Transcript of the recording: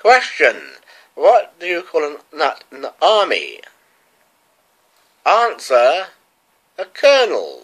Question. What do you call an army? Answer. A colonel.